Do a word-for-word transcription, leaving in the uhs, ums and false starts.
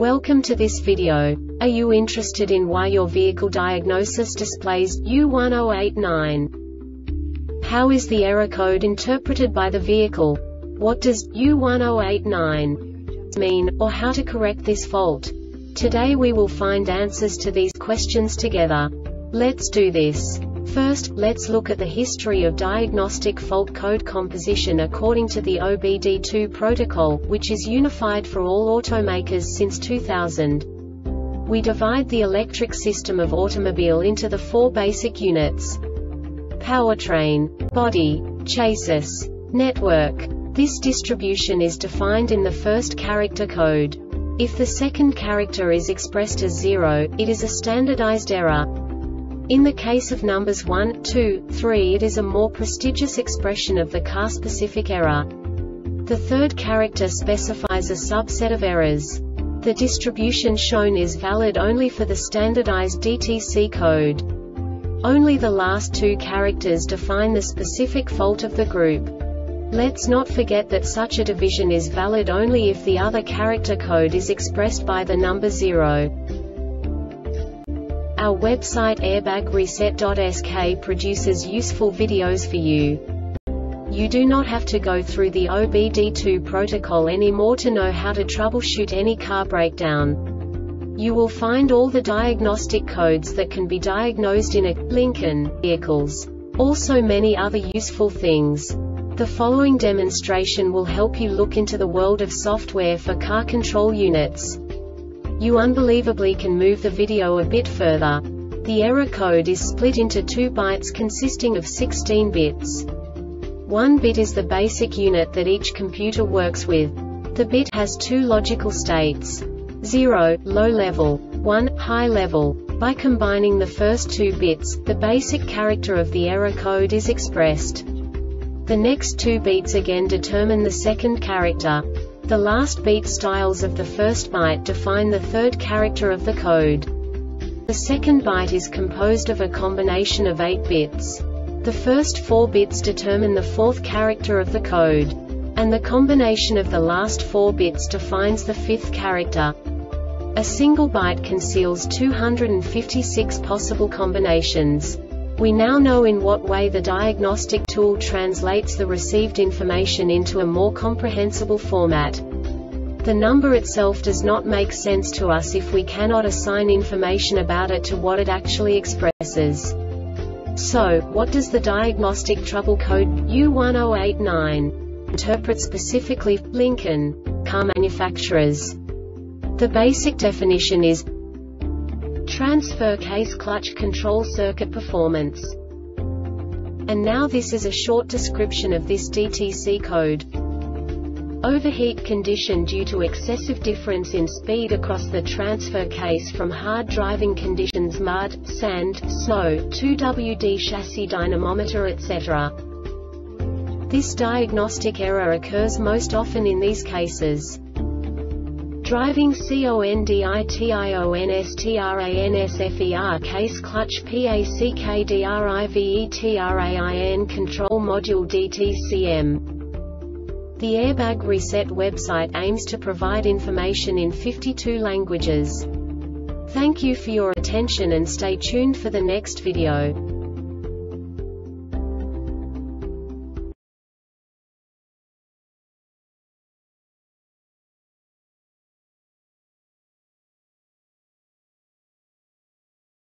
Welcome to this video. Are you interested in why your vehicle diagnosis displays U one zero eight nine? How is the error code interpreted by the vehicle? What does U one zero eight nine mean, or how to correct this fault? Today we will find answers to these questions together. Let's do this. First, let's look at the history of diagnostic fault code composition according to the O B D two protocol, which is unified for all automakers since two thousand. We divide the electric system of automobile into the four basic units: powertrain, body, chassis, network. This distribution is defined in the first character code. If the second character is expressed as zero, it is a standardized error. In the case of numbers one, two, three, it is a more prestigious expression of the car-specific error. The third character specifies a subset of errors. The distribution shown is valid only for the standardized D T C code. Only the last two characters define the specific fault of the group. Let's not forget that such a division is valid only if the other character code is expressed by the number zero. Our website airbag reset dot S K produces useful videos for you. You do not have to go through the O B D two protocol anymore to know how to troubleshoot any car breakdown. You will find all the diagnostic codes that can be diagnosed in a Lincoln vehicles. Also many other useful things. The following demonstration will help you look into the world of software for car control units. You unbelievably can move the video a bit further. The error code is split into two bytes consisting of sixteen bits. One bit is the basic unit that each computer works with. The bit has two logical states: zero, low level, one, high level. By combining the first two bits, the basic character of the error code is expressed. The next two beats again determine the second character. The last beat styles of the first byte define the third character of the code. The second byte is composed of a combination of eight bits. The first four bits determine the fourth character of the code. And the combination of the last four bits defines the fifth character. A single byte conceals two hundred fifty-six possible combinations. We now know in what way the diagnostic tool translates the received information into a more comprehensible format. The number itself does not make sense to us if we cannot assign information about it to what it actually expresses. So, what does the diagnostic trouble code U one zero eight nine interpret specifically for Lincoln car manufacturers? The basic definition is transfer case clutch control circuit performance. And now this is a short description of this D T C code. Overheat condition due to excessive difference in speed across the transfer case from hard driving conditions, mud, sand, snow, two W D chassis dynamometer, et cetera. This diagnostic error occurs most often in these cases: driving conditionstransfer case clutch packdrivetrain control module D T C M. The Airbag Reset website aims to provide information in fifty-two languages. Thank you for your attention and stay tuned for the next video.